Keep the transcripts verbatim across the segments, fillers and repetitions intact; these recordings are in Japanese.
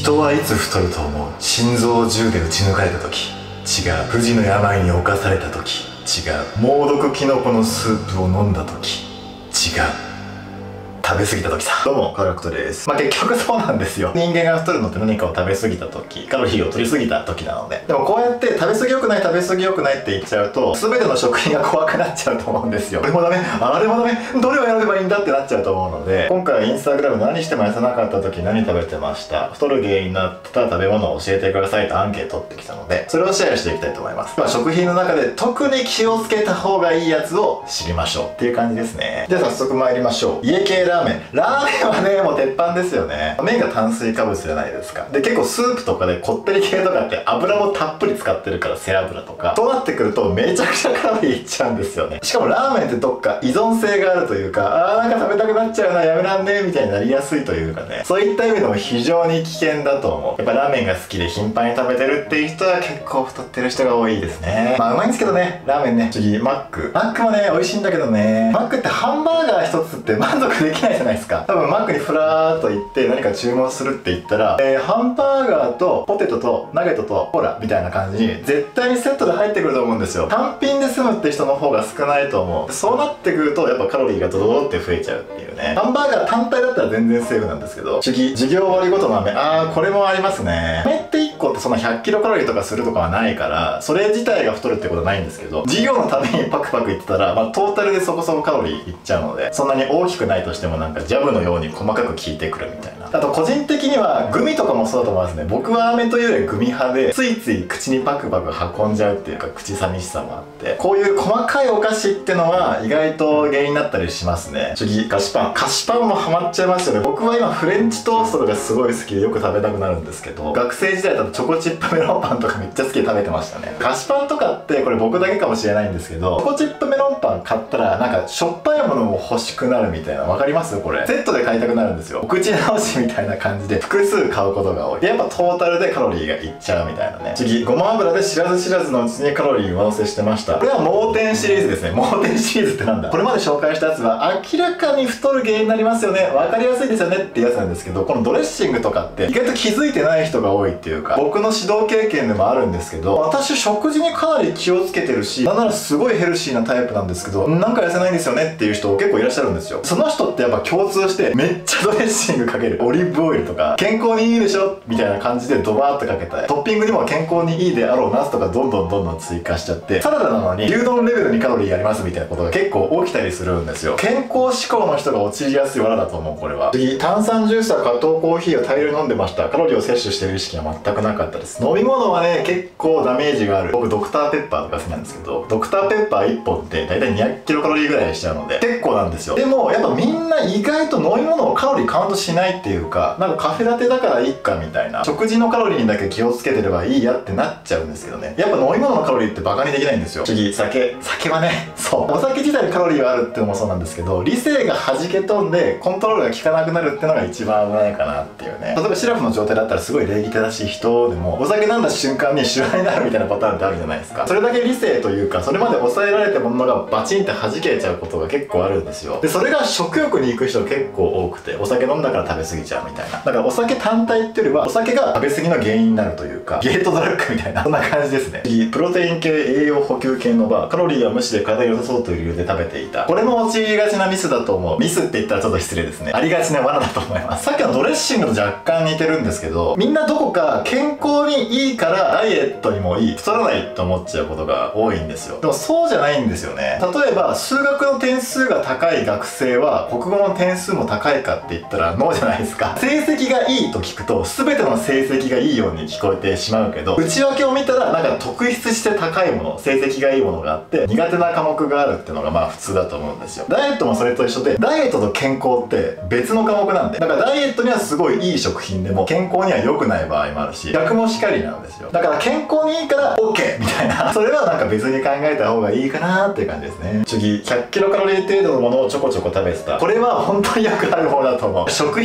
人はいつ太ると思う？心臓を銃で撃ち抜かれた時。違う。不治の病に侵された時。違う。猛毒キノコのスープを飲んだ時。違う。食べ過ぎた時さ。どうも、カラクトです。まあ結局そうなんですよ。人間が太るのって何かを食べ過ぎた時、カロリーを取り過ぎた時なので。でもこうやって食べ過ぎ良くない食べ過ぎ良くないって言っちゃうと、全ての食品が怖くなっちゃうと思うんですよ。これもダメ、あれもダメ、どれを選べばいいんだってなっちゃうと思うので、今回はインスタグラム何しても痩せなかった時何食べてました、太る原因になった食べ物を教えてくださいとアンケート取ってきたので、それをシェアしていきたいと思います。今食品の中で特に気をつけた方がいいやつを知りましょうっていう感じですね。では早速参りましょう。家系ラーメン。ラーメンはね、もう鉄板ですよね。麺が炭水化物じゃないですか。で、結構スープとかでこってり系とかって油もたっぷり使ってるから、背脂とか。となってくるとめちゃくちゃカロリーいっちゃうんですよね。しかもラーメンってどっか依存性があるというか、あーなんか食べたくなっちゃうな、やめらんねえみたいになりやすいというかね。そういった意味でも非常に危険だと思う。やっぱラーメンが好きで頻繁に食べてるっていう人は結構太ってる人が多いですね。まあうまいんですけどね、ラーメンね。次、マック。マックもね、美味しいんだけどね。マックってハンバーガー一つって満足できないじゃないですか。多分マックにフラーっと行って何か注文するって言ったら、えー、ハンバーガーとポテトとナゲットとコーラみたいな感じに絶対にセットで入ってくると思うんですよ。単品で済むって人の方が少ないと思う。そうなってくるとやっぱカロリーがドドドって増えちゃうっていうね。ハンバーガー単体だったら全然セーフなんですけど、次、授業終わりごとの飴。あーこれもありますね。飴っていっこってそんなひゃっキロカロリーとかするとかはないから、それ自体が太るってことはないんですけど、授業のためにパクパクいってたら、まあ、トータルでそこそこカロリーいっちゃうので、そんなに大きくないとしてもなんかジャブのように細かく効いてくるみたいな。あと個人的にはグミとかもそうだと思いますね。僕は飴というよりグミ派で、ついつい口にパクパク運んじゃうっていうか、口寂しさもあって、こういう細かいお菓子ってのは意外と原因になったりしますね。次、菓子パン。菓子パンもハマっちゃいますよね。僕は今フレンチトーストがすごい好きでよく食べたくなるんですけど、学生時代だとチョコチップメロンパンとかめっちゃ好きで食べてましたね。菓子パンとかってこれ僕だけかもしれないんですけど、チョコチップメロンパン買ったらなんかしょっぱいものも欲しくなるみたいな、わかります？これセットで買いたくなるんですよ。お口直しみたいな感じで複数買うことが多い。やっぱトータルでカロリーがいっちゃうみたいなね。次、ごま油で知らず知らずのうちにカロリー上乗せしてました。これは盲点シリーズですね。盲点シリーズってなんだ？これまで紹介したやつは明らかに太る原因になりますよね、わかりやすいですよねってやつなんですけど、このドレッシングとかって意外と気づいてない人が多いっていうか、僕の指導経験でもあるんですけど、私食事にかなり気をつけてるし、なんならすごいヘルシーなタイプなんですけど、なんか痩せないんですよねっていう人結構いらっしゃるんですよ。その人ってやっぱ共通してめっちゃドレッシングかける、オリーブオイルとか健康にいいでしょみたいな感じでドバーっとかけたい。トッピングにも健康にいいであろうナスとかどんどんどんどん追加しちゃって、サラダなのに牛丼レベルにカロリーありますみたいなことが結構起きたりするんですよ。健康志向の人が陥りやすい罠だと思う、これは。次、炭酸ジュースや加糖コーヒーを大量に飲んでました。カロリーを摂取している意識は全くなかったです。飲み物はね、結構ダメージがある。僕ドクターペッパーとか好きなんですけど、ドクターペッパーいっぽんって大体にひゃくキロカロリーぐらいしちゃうので結構なんですよ。でもやっぱみんな意外と飲み物をカロリーカウントしないっていうか、なんかカフェラテだからいいかみたいな、食事のカロリーにだけ気をつけてればいいやってなっちゃうんですけどね。やっぱ飲み物のカロリーってバカにできないんですよ。次、酒。酒はね、そうお酒自体にカロリーがあるってのもそうなんですけど、理性が弾け飛んでコントロールが効かなくなるってのが一番危ないかなっていうね。例えばシラフの状態だったらすごい礼儀正しい人でもお酒飲んだ瞬間にシュワになるみたいなパターンってあるじゃないですか。それだけ理性というか、それまで抑えられたものがバチンって弾けちゃうことが結構あるんですよ。でそれが食欲に行く人結構多くて、お酒飲んだから食べ過ぎちゃうみたいな。だからお酒単体っていうよりはお酒が食べ過ぎの原因になるというか、ゲートドラッグみたいなそんな感じですね。次、プロテイン系栄養補給系のバー。カロリーは無視で体に良さそうという理由で食べていた。これも陥りがちなミスだと思う。ミスって言ったらちょっと失礼ですね。ありがちな罠だと思います。さっきのドレッシングと若干似てるんですけど、みんなどこか健康にいいからダイエットにもいい、太らないと思っちゃうことが多いんですよ。でもそうじゃないんですよね。例えば数学の点数が高い学生は国語の点数も高いかって言ったらノーじゃないですか。成績がいいと聞くと全ての成績がいいように聞こえてしまうけど、内訳を見たらなんか特筆して高いもの、成績がいいものがあって苦手な科目があるっていうのがまあ普通だと思うんですよ。ダイエットもそれと一緒で、ダイエットと健康って別の科目なんで、だからダイエットにはすごいいい食品でも健康には良くない場合もあるし、逆もしかりなんですよ。だから健康にいいから OK みたいなそれはなんか別に考えた方がいいかなっていう感じですね。次、ひゃくキロカロリー程度のものをちょこちょこ食べてた。これは本当によくある方だと思う。食品っていう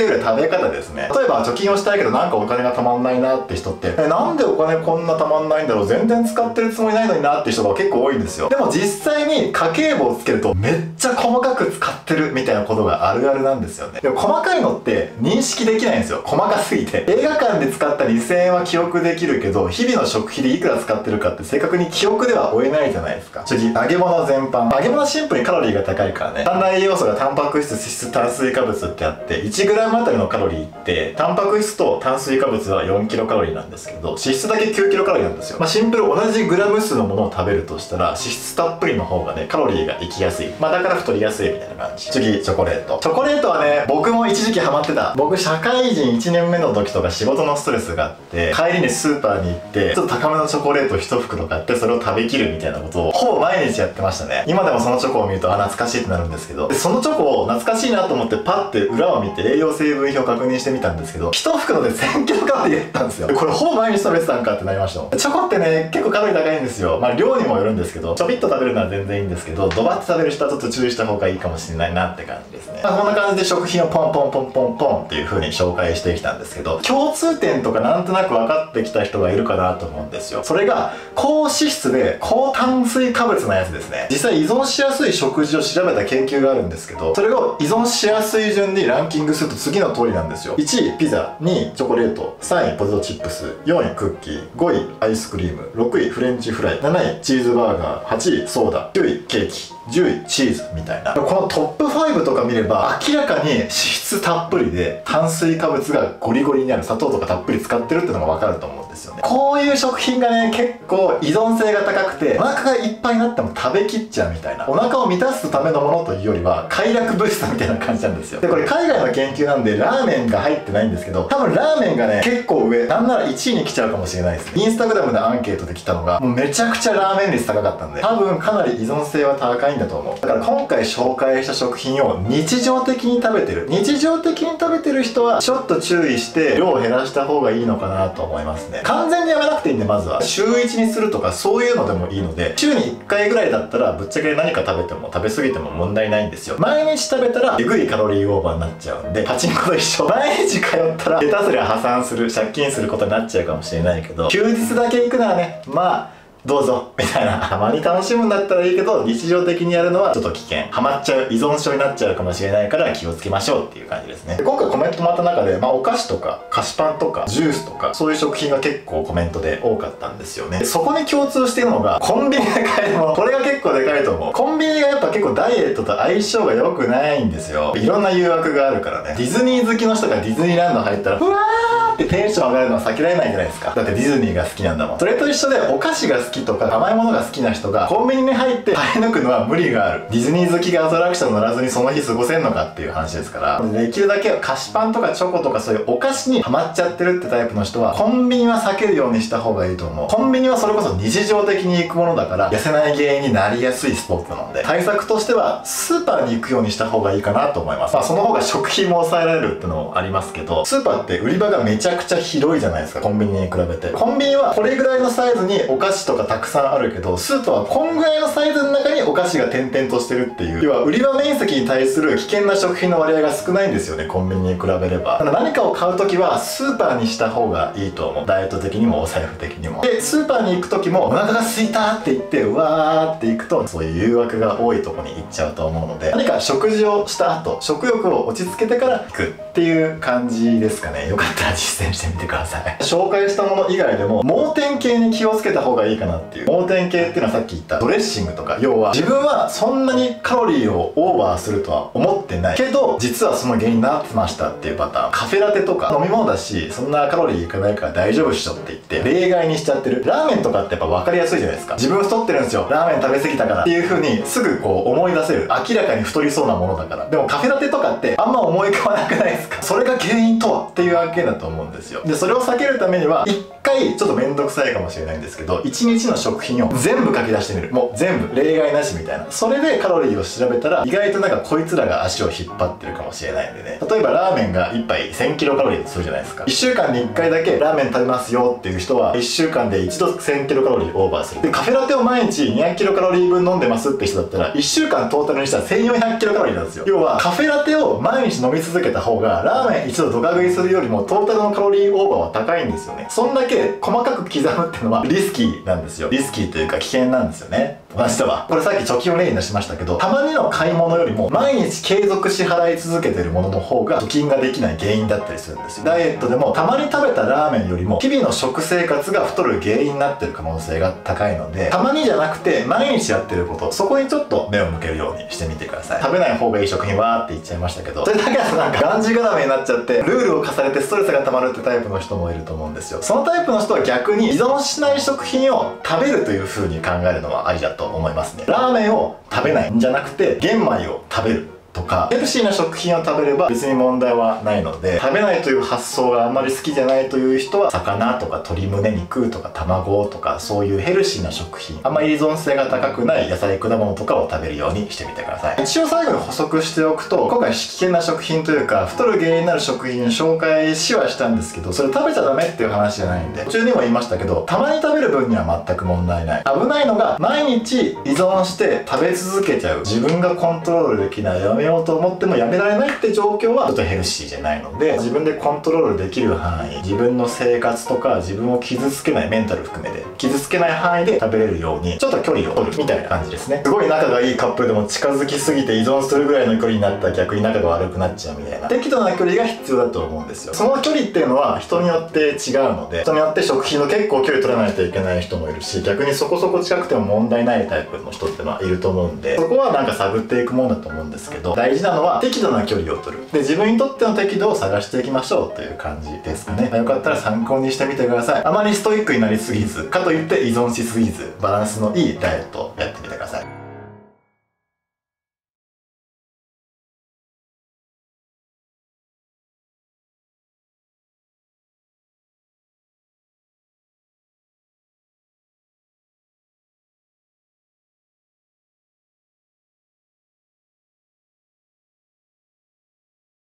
ぐらい食べ方ですね。例えば貯金をしたいけどなんかお金がたまんないなって人って、え、なんでお金こんなたまんないんだろう、全然使ってるつもりないのになって人が結構多いんですよ。でも実際に家計簿をつけるとめっちゃ細かく使ってるみたいなことがあるあるなんですよね。でも細かいのって認識できないんですよ。細かすぎて。映画館で使ったにせんえんは記憶できるけど、日々の食費でいくら使ってるかって正確に記憶では追えないじゃないですか。次、揚げ物全般。揚げ物はシンプルにカロリーが高いからね。三大栄養素がタンパク質、脂質、炭水化物ってあって、いちグラム あたりのカロリーって、タンパク質と炭水化物はよんキロカロリーなんですけど、脂質だけきゅうキロカロリーなんですよ。まあ、シンプル同じグラム数のものを食べるとしたら、脂質たっぷりの方がね、カロリーがいきやすい。まあ、だから太りやすいみたいな感じ。次、チョコレート。チョコレートはね、僕も一時期ハマってた。僕、社会人いちねんめの時とか仕事のストレスがあって、帰りにスーパーに行って、ちょっと高めのチョコレートを一袋買って、それを食べきるみたいなことを、ほぼ毎日やってましたね。今でもそのチョコを見ると、あ、懐かしいってなるんですけど、でそのチョコを懐かしいなと思ってパッて裏を見て栄養成分表を確認してみたんですけど、一袋でせんキロカロリーやったんですよ。これほぼ毎日食べてたんかってなりましたもん。チョコってね、結構カロリー高いんですよ。まあ量にもよるんですけど、ちょびっと食べるのは全然いいんですけど、ドバッと食べる人はちょっと注意した方がいいかもしれないなって感じですね。まあ、こんな感じで食品をポンポンポンポンポンっていう風に紹介してきたんですけど、共通点とかなんとなく分かってきた人がいるかなと思うんですよ。それが高脂質で高炭水化物なやつですね。実際依存しやすい食事を調べた研究があるんですけど、それを依存しやすい順にランキングすると次の通りなんですよ。いちいピザ、にいチョコレート、さんいポテトチップス、よんいクッキー、ごいアイスクリーム、ろくいフレンチフライ、なないチーズバーガー、はちいソーダ、きゅういケーキ、じゅういチーズみたいな。このトップファイブとか見れば明らかに脂質たっぷりで炭水化物がゴリゴリにある、砂糖とかたっぷり使ってるってのが分かると思うんですよね。こういう食品がね、結構依存性が高くてお腹がいっぱいになっても食べきっちゃうみたいな、お腹を満たすためのものというよりは快楽物質みたいな感じなんですよ。でこれ海外の研究なんでラーメンが入ってないんですけど、多分ラーメンがね結構上、なんならいちいに来ちゃうかもしれないですね。インスタグラムのアンケートで来たのがもうめちゃくちゃラーメン率高かったんで、多分かなり依存性は高いんだと思う。だから今回紹介した食品を日常的に食べてる日常的に食べてる人はちょっと注意して量を減らした方がいいのかなと思いますね。完全にやめなくていいんで、まずは週いちにするとかそういうのでもいいので、週にいっかいぐらいだったらぶっちゃけ何か食べても食べ過ぎても問題ないんですよ。毎日食べたらえぐいカロリーオーバーになっちゃうんで、パチンコと一緒。毎日通ったら下手すりゃ破産する、借金することになっちゃうかもしれないけど、休日だけ行くならね、まあどうぞみたいな、たまに楽しむんだったらいいけど日常的にやるのはちょっと危険、ハマっちゃう、依存症になっちゃうかもしれないから気をつけましょうっていう感じですね。で今回コメントもらった中で、まあ、お菓子とか菓子パンとかジュースとかそういう食品が結構コメントで多かったんですよね。でそこに共通しているのがコンビニで買えるもの、これが結構でかいと思う。コンビニがやっぱ結構ダイエットと相性が良くないんですよ。いろんな誘惑があるからね。ディズニー好きの人がディズニーランド入ったらうわーってテンション上がるのは避けられないじゃないですか。だってディズニーが好きなんだもん。それと一緒でお菓子が好きとか甘いものが好きな人がコンビニに入って耐え抜くのは無理がある。ディズニー好きがアトラクション乗らずにその日過ごせんのかっていう話ですから、できるだけ菓子パンとかチョコとかそういうお菓子にハマっちゃってるってタイプの人はコンビニは避けるようにした方がいいと思う。コンビニはそれこそ日常的に行くものだから痩せない原因になりやすいスポットなので、対策としてはスーパーに行くようにした方がいいかなと思います。まあその方が食費も抑えられるってのもありますけど、スーパーって売り場がめちゃくちゃ広いじゃないですか、コンビニに比べて。コンビニはこれぐらいのサイズにお菓子とかたくさんあるけど、スーパーはこんぐらいのサイズの中にお菓子が点々としてるっていう、要は売り場面積に対する危険な食品の割合が少ないんですよね、コンビニに比べれば。何かを買う時はスーパーにした方がいいと思う。ダイエット的にもお財布的にも。でスーパーに行く時もお腹が空いたって言ってうわーって行くとそういう誘惑が多いとこに行っちゃうと思うので、何か食事をした後食欲を落ち着けてから行くっていう感じですかね。よかったら実践してみてください。紹介したもの以外でも盲点系に気をつけた方がいいかなっていう。盲点系っていうのはさっき言ったドレッシングとか、要は自分はそんなにカロリーをオーバーするとは思ってないけど実はその原因になってましたっていうパターン。カフェラテとか飲み物だしそんなカロリーいかないから大丈夫っしょって言って例外にしちゃってる。ラーメンとかってやっぱ分かりやすいじゃないですか。自分太ってるんですよ、ラーメン食べ過ぎたからっていう風にすぐこう思い出せる。明らかに太りそうなものだから。でもカフェラテとかってあんま思い浮かばなくないですか。それが原因とはっていう案件だと思うんですよ。でそれを避けるためには一回ちょっとめんどくさいかもしれないんですけど、いちにちの食品を全部書き出してみる。もう全部例外なしみたいな。それでカロリーを調べたら意外となんかこいつらが足を引っ張ってるかもしれないんでね。例えばラーメンがいっぱいせんキロカロリーとするじゃないですか。いっしゅうかんにいっかいだけラーメン食べますよっていう人はいっしゅうかんで一度せんキロカロリーオーバーする。でカフェラテを毎日にひゃくキロカロリー分飲んでますって人だったらいっしゅうかんトータルにしたらせんよんひゃくキロカロリーなんですよ。要はカフェラテを毎日飲み続けた方がラーメン一度ドカ食いするよりもトータルのカロリーオーバーは高いんですよね。そんだけ細かく刻むっていうのはリスキーなんですよ。リスキーというか危険なんですよね。同じだわ。これさっき貯金を例に出しましたけど、たまにの買い物よりも毎日継続し払い続けてるものの方が貯金ができない原因だったりするんですよ。ダイエットでもたまに食べたラーメンよりも日々の食生活が太る原因になってる可能性が高いので、たまにじゃなくて毎日やってること、そこにちょっと目を向けるようにしてみてください。食べない方がいい食品はーって言っちゃいましたけど、それだけだとなんかがんじがらめになっちゃってルールを重ねてストレスが溜まるってタイプの人もいると思うんですよ。そのタイプの人は逆に依存しない食品を食べるという風に考えるのはありだと思いますね。ラーメンを食べないんじゃなくて玄米を食べるとか、ヘルシーな食品を食べれば別に問題はないので、食べないという発想があんまり好きじゃないという人は魚とか鶏胸肉とか卵とかそういうヘルシーな食品、あんまり依存性が高くない野菜果物とかを食べるようにしてみてください。一応最後に補足しておくと、今回危険な食品というか太る原因になる食品を紹介しはしたんですけど、それ食べちゃダメっていう話じゃないんで、途中にも言いましたけど、たまに食べる分には全く問題ない。危ないのが毎日依存して食べ続けちゃう、自分がコントロールできない、やめようと思ってもやめられないって状況はちょっとヘルシーじゃないので、自分でコントロールできる範囲、自分の生活とか自分を傷つけない、メンタル含めて傷つけない範囲で食べれるようにちょっと距離を取るみたいな感じですね。すごい仲がいいカップルでも近づきすぎて依存するぐらいの距離になったら逆に仲が悪くなっちゃうみたいな、適度な距離が必要だと思うんですよ。その距離っていうのは人によって違うので、人によって食品の結構距離取らないといけない人もいるし、逆にそこそこ近くても問題ないタイプの人ってのはいると思うんで、そこはなんか探っていくもんだと思うんですけど、大事なのは適度な距離を取る。で、自分にとっての適度を探していきましょうという感じですかね。まあ、よかったら参考にしてみてください。あまりストイックになりすぎず、かといって依存しすぎず、バランスのいいダイエットをやってみてください。